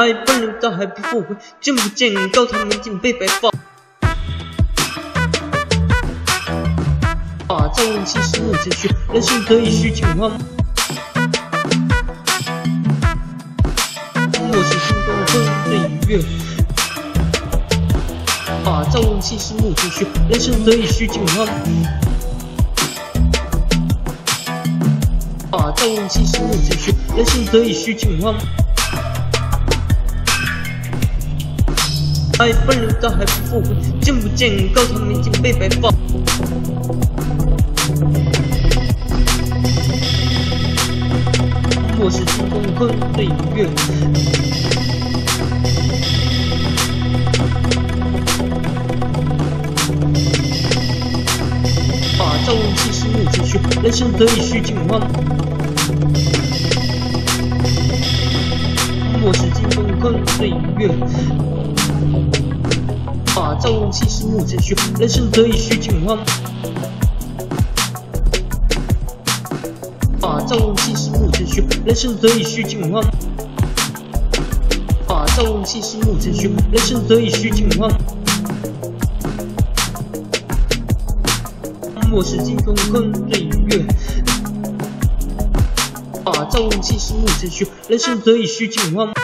爱奔流到海不复回，见不见高堂明镜被白发。朝闻其实暮成雪，人生得意须尽欢。莫使心中昏醉月。朝闻其实暮成雪，人生得意须尽欢。朝闻其实暮成雪，人生得意须尽欢。爱奔流到海不复回，见不见高堂明镜被白发。莫使心中昏醉月。朝闻其实暮成雪，人生得意须尽欢。莫使心中昏醉月。朝闻其实暮成雪，人生得意须尽欢。朝闻其实暮成雪，人生得意须尽欢。朝闻其实暮成雪，人生得意须尽欢。莫使心中昏醉月。朝闻其实暮成雪，人生得意须尽欢。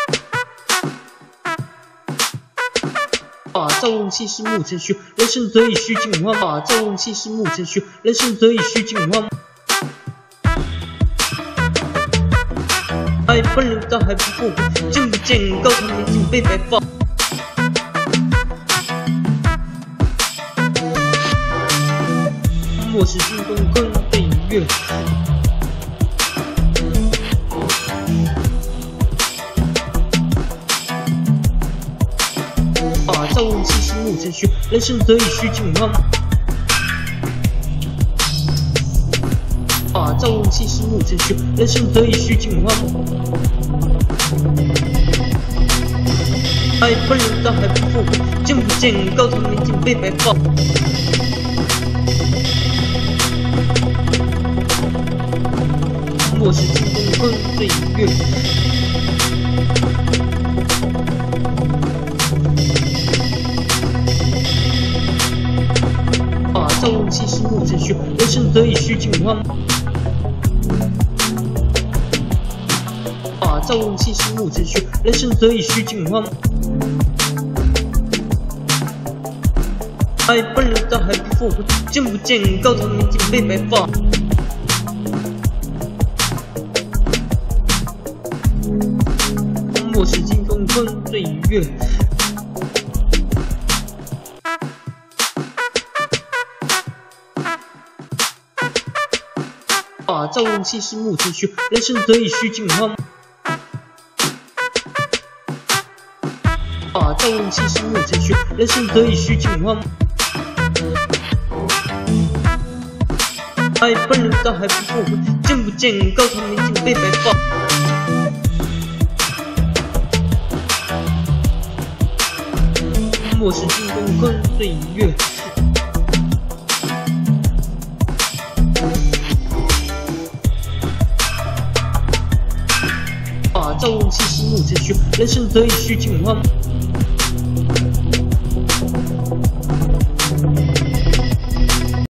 朝闻其实暮成雪，人生得意须尽欢。朝闻其实暮成雪，人生得意须尽欢。爱奔流到海不复回，见不见高堂明镜被白发。莫使心中昏醉月。朝闻其实暮成雪，人生得意须尽欢。朝闻其实暮成雪，人生得意须尽欢。爱奔流到海不复回，见不见高堂明镜被白发。莫使心中昏醉月。朝闻其实暮成雪，人生得意须尽欢。朝闻其实暮成雪，人生得意须尽欢。爱奔流到海不复回，见不见高堂明镜被白发。莫使心中昏醉月。朝闻其实暮成雪，人生得意须尽欢。朝闻其实暮成雪，人生得意须尽欢。爱奔流到海不复回，见不见高堂明镜被白发。莫使心中昏醉月。朝闻其实暮成雪，人生得意须尽欢。